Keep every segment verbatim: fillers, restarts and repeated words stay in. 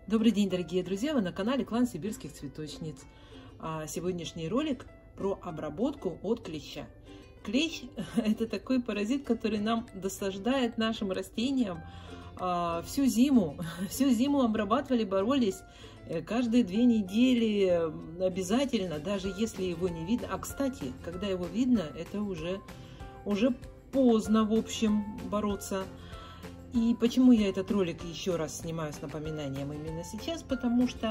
Добрый день, дорогие друзья! Вы на канале Клан Сибирских Цветочниц. А сегодняшний ролик про обработку от клеща. Клещ – это такой паразит, который нам досаждает нашим растениям а, всю зиму. Всю зиму обрабатывали, боролись. Каждые две недели обязательно, даже если его не видно. А, кстати, когда его видно, это уже, уже поздно, в общем, бороться. И почему я этот ролик еще раз снимаю с напоминанием именно сейчас? Потому что,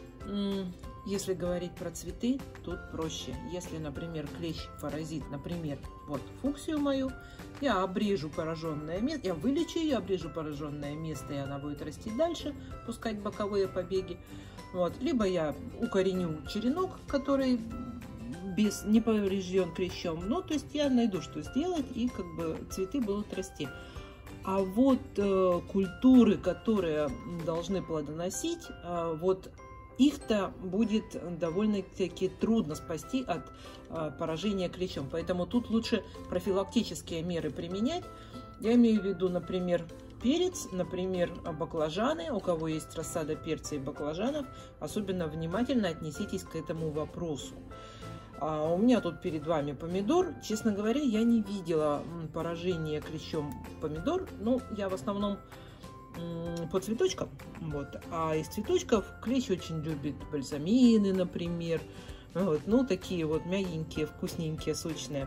если говорить про цветы, тут проще. Если, например, клещ-паразит, например, вот фуксию мою, я обрежу пораженное место, я вылечу ее, обрежу пораженное место, и она будет расти дальше, пускать боковые побеги. Вот. Либо я укореню черенок, который без, не поврежден клещом. Ну, то есть я найду, что сделать, и как бы цветы будут расти. А вот э, культуры, которые должны плодоносить, э, вот их-то будет довольно-таки трудно спасти от э, поражения клещом. Поэтому тут лучше профилактические меры применять. Я имею в виду, например, перец, например, баклажаны. У кого есть рассада перца и баклажанов, особенно внимательно отнеситесь к этому вопросу. А у меня тут перед вами помидор. Честно говоря, я не видела поражения клещом помидор. Ну, я в основном по цветочкам. Вот. А из цветочков клещ очень любит бальзамины, например. Вот. Ну, такие вот мягенькие, вкусненькие, сочные.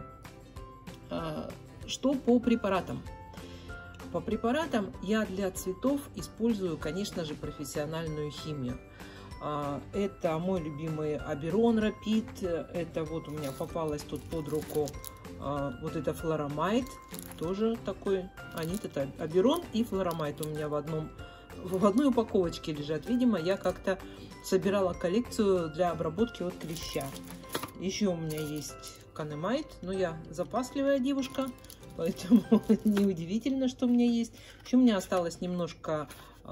А, что по препаратам? По препаратам я для цветов использую, конечно же, профессиональную химию. Это мой любимый Аберон Рапид. Это вот у меня попалась тут под руку вот это Флорамайд. Тоже такой. Они это Аберон и Флорамайд у меня в одном в одной упаковочке лежат. Видимо, я как-то собирала коллекцию для обработки от клеща. Еще у меня есть Канемайд, но я запасливая девушка, поэтому неудивительно, что у меня есть. Еще у меня осталось немножко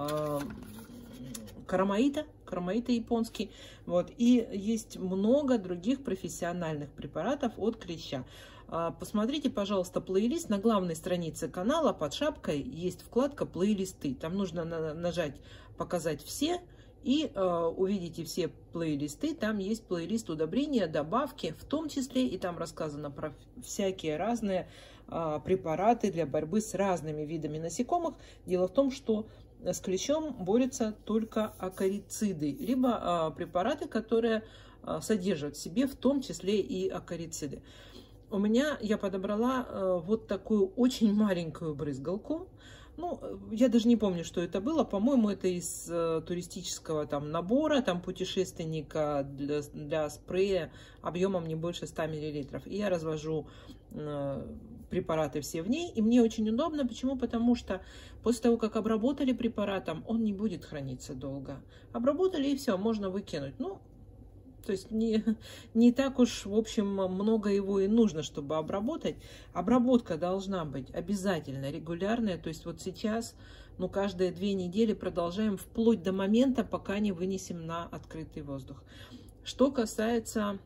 Карамаита, Карамаита японский. Вот. И есть много других профессиональных препаратов от клеща. Посмотрите, пожалуйста, плейлист. На главной странице канала под шапкой есть вкладка «Плейлисты». Там нужно нажать «Показать все» и э, увидите все плейлисты. Там есть плейлист удобрения, добавки, в том числе, и там рассказано про всякие разные э, препараты для борьбы с разными видами насекомых. Дело в том, что с клещом борются только акарициды, либо а, препараты, которые а, содержат в себе в том числе и акарициды. У меня я подобрала а, вот такую очень маленькую брызгалку. Ну, я даже не помню, что это было. По-моему, это из а, туристического там набора, там путешественника для, для спрея объемом не больше ста миллилитров. И я развожу а, препараты все в ней, и мне очень удобно. Почему? Потому что после того, как обработали препаратом, он не будет храниться долго. Обработали, и все, можно выкинуть. Ну, то есть не, не так уж, в общем, много его и нужно, чтобы обработать. Обработка должна быть обязательно регулярная. То есть вот сейчас, ну, каждые две недели продолжаем вплоть до момента, пока не вынесем на открытый воздух. Что касается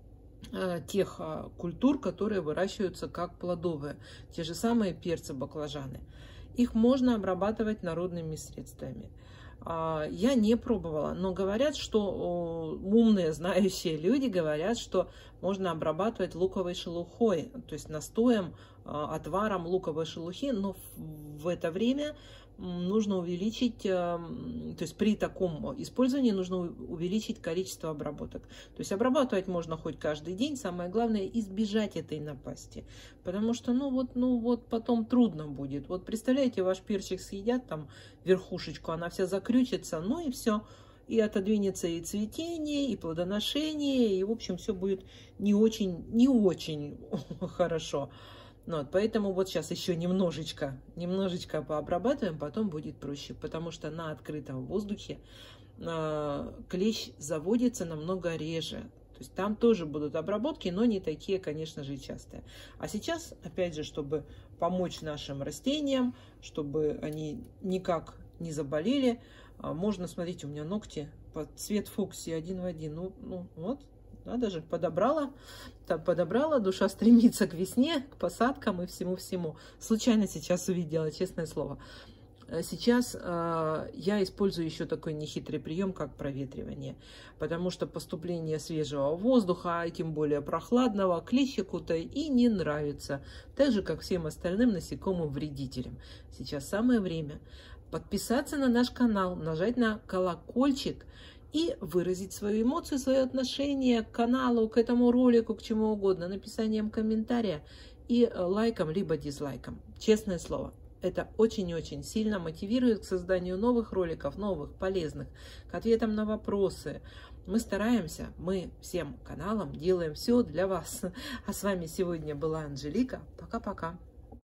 тех культур, которые выращиваются как плодовые, те же самые перцы, баклажаны, их можно обрабатывать народными средствами. Я не пробовала, но говорят, что умные, знающие люди говорят, что можно обрабатывать луковой шелухой, то есть настоем, отваром луковой шелухи, но в это время нужно увеличить, то есть при таком использовании нужно увеличить количество обработок. То есть обрабатывать можно хоть каждый день, самое главное избежать этой напасти, потому что, ну вот, ну вот потом трудно будет. Вот представляете, ваш перчик съедят, там верхушечку, она вся закрючится, ну и все, и отодвинется и цветение, и плодоношение, и в общем все будет не очень, не очень хорошо. Вот, поэтому вот сейчас еще немножечко, немножечко пообрабатываем, потом будет проще, потому что на открытом воздухе э, клещ заводится намного реже. То есть там тоже будут обработки, но не такие, конечно же, частые. А сейчас, опять же, чтобы помочь нашим растениям, чтобы они никак не заболели, э, можно, смотрите, у меня ногти под цвет фуксии один в один. Ну, ну вот. Надо же, подобрала, подобрала, душа стремится к весне, к посадкам и всему-всему. Случайно сейчас увидела, честное слово. Сейчас э, я использую еще такой нехитрый прием, как проветривание, потому что поступление свежего воздуха, и тем более прохладного, клещику-то и не нравится, так же, как всем остальным насекомым-вредителям. Сейчас самое время подписаться на наш канал, нажать на колокольчик и выразить свою эмоцию, свое отношение к каналу, к этому ролику, к чему угодно, написанием комментария и лайком, либо дизлайком. Честное слово. Это очень и очень сильно мотивирует к созданию новых роликов, новых, полезных, к ответам на вопросы. Мы стараемся, мы всем каналам делаем все для вас. А с вами сегодня была Анжелика. Пока-пока.